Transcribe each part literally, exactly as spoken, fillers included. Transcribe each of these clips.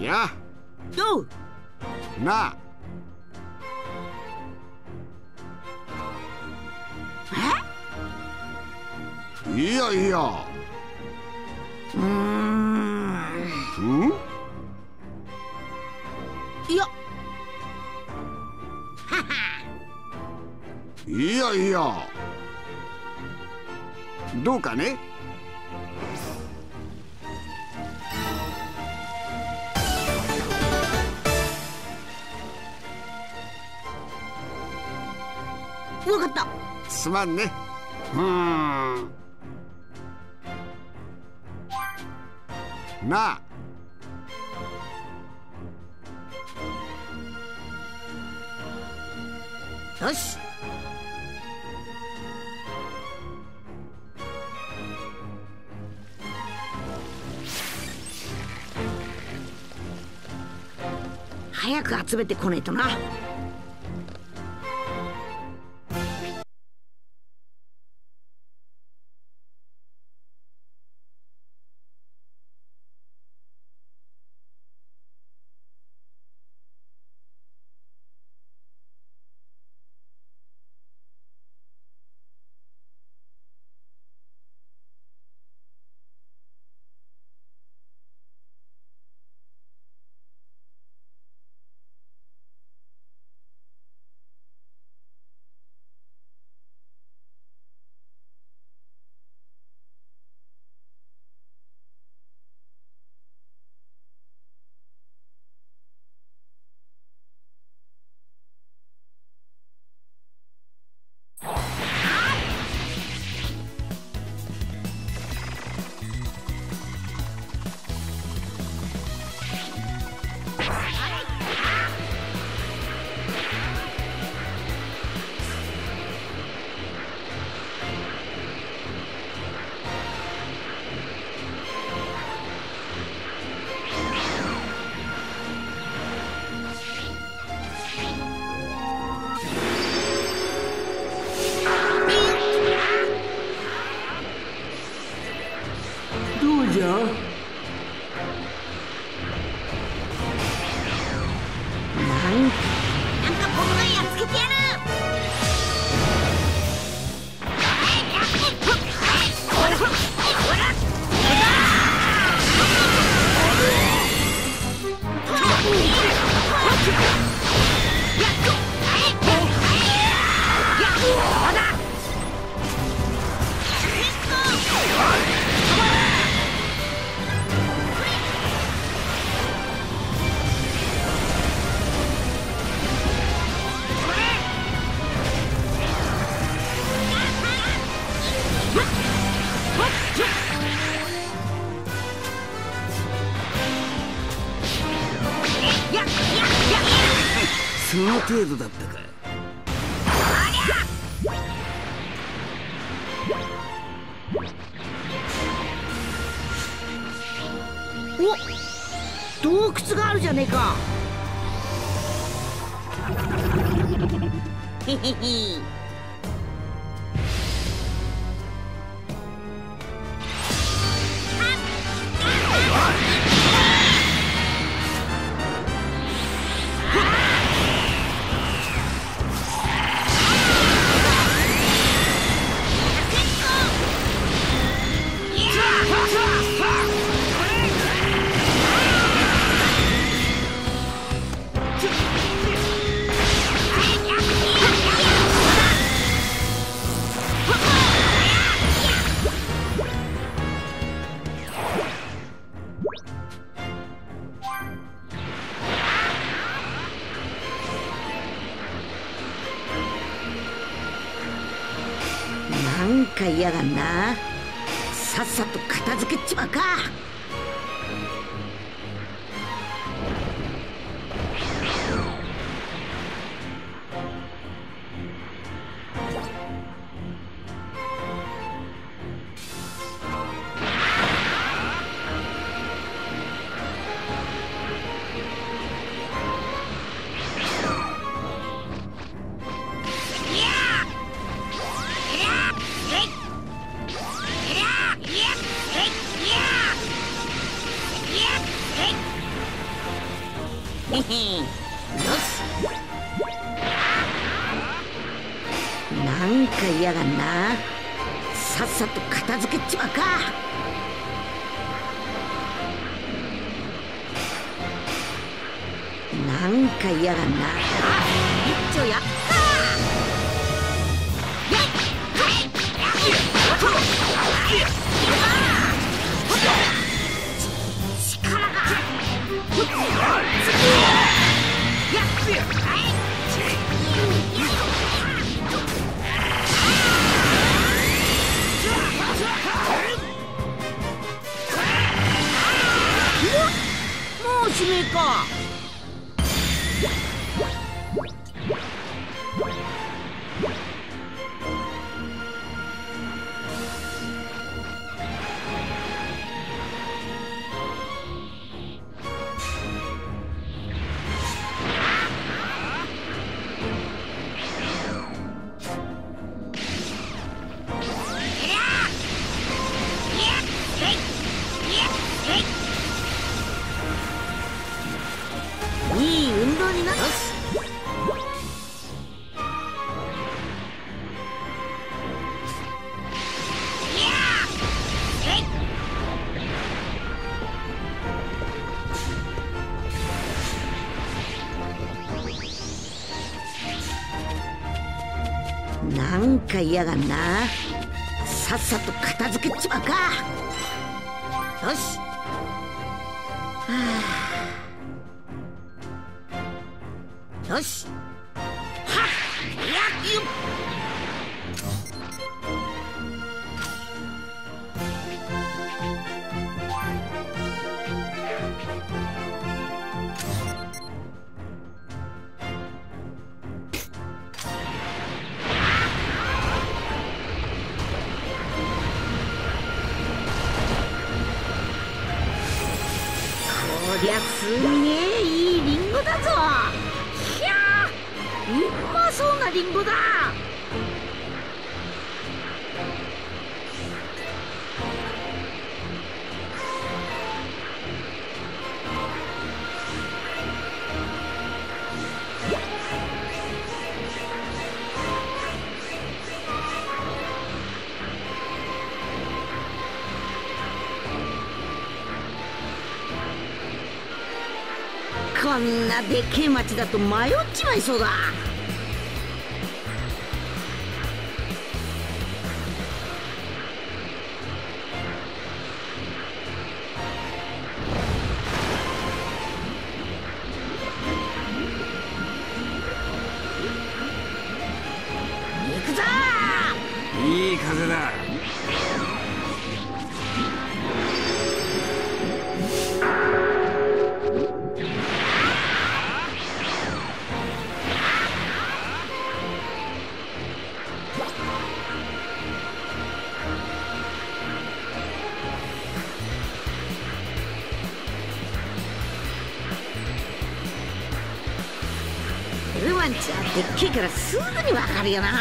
やどうなあ。 えいやいや。 うーんうんいやいやいや。どうかね。 わかった。 すまんね。うーんなあ。 よし。早く集めてこねえとな。どうじゃ。なんか僕がやっつけてやる。 その程度だったか。 お、洞窟があるじゃねえか。へへへ。なんか嫌がんな。さっさと片付けちまうか。 へへ。よし。なんか嫌がんな。さっさと片付けちまうか。なんか嫌がんな。一丁やっか。力が。もうしめえか。いい運動になる。なんか嫌がんな。さっさと片付けちまうか。よし。はあ、よし。はっやっよっ。こりゃすげえいいリンゴだぞ。ひゃー、うまそうなリンゴだ。こんなでけえ町だと迷っちまいそうだ。行くぞー。いい風だ。 ルワンちゃんでっけえからすぐにわかるよな。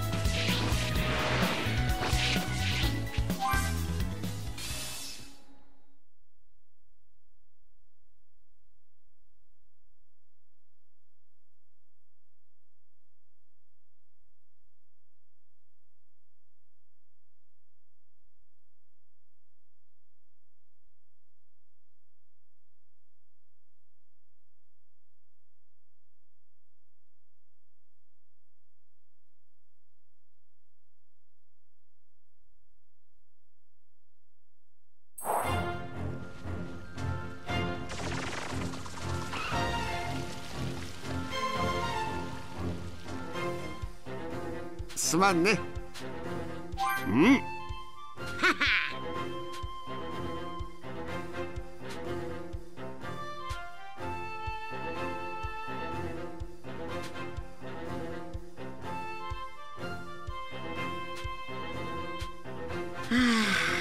すまんね。うん。 はあ。